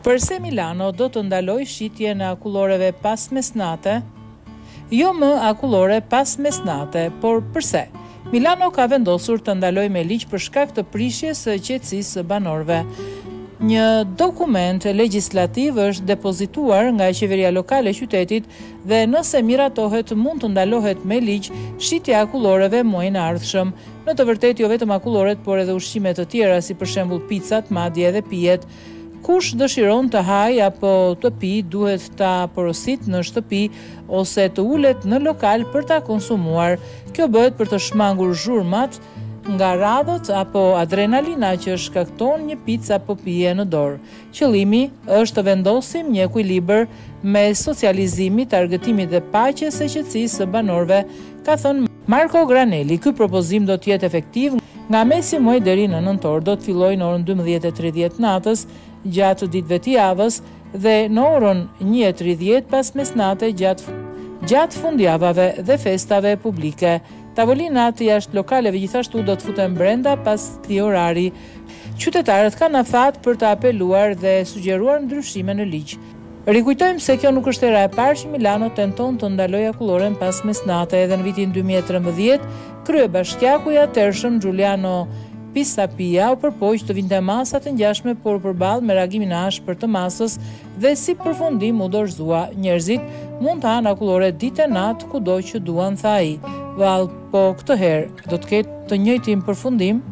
Përse Milano do të ndaloj shitjen e akulloreve pas mesnate? Jo më akullore pas mesnate, por përse? Milano ka vendosur të ndaloj me ligj për shkak të prishjes së qetësisë së banorëve. Një dokument legjislativ është depozituar nga qeveria lokale e qytetit dhe nëse miratohet mund të ndalohet me ligj shitja e akulloreve muajin e ardhshëm. Në të vërtetë jo vetëm akulloret, por edhe ushqime të tjera si për shembull picat, madje edhe pijet. Kush dëshiron të haj apo të pi duhet ta porosit në shtëpi ose të ulet në lokal për ta konsumuar. Kjo bëhet për të shmangur zhurmat nga radhët apo adrenalina që shkakton një picë apo pije në dorë. Qëllimi është të vendosim një ekuilibër mes socializimit, argëtimit dhe paqes së qetësisë së banorëve, ka thënë Marco Granelli. Ky propozim do të jetë efektiv nga mesi muaj deri në nëntor. Do të fillojë në orën 12:30 natës gjatë ditëve të javës dhe në orën 1:30 pas mesnate gjatë fundjavave dhe festave publike. Tavolinat jashtë lokaleve gjithashtu do të futen brenda pas këtij orari. Qytetarët kanë afat për të apeluar dhe sugjeruar ndryshime në ligj. Rikujtojmë se kjo nuk është hera e parë që Milano tenton të ndalojë akulloren pas mesnate. Edhe në vitin 2013, kryebashkiaku i atëhershëm Giuliano Pisapia u përpoq të vinte masa të ngjashme, por përballë me reagimin e ashpër të masës dhe si përfundim u dorëzua. Njerëzit mund të hanë akullore ditë e natë kudo që duan, tha ai. Vallë, po këtë herë do të ketë të njëjtin përfundim.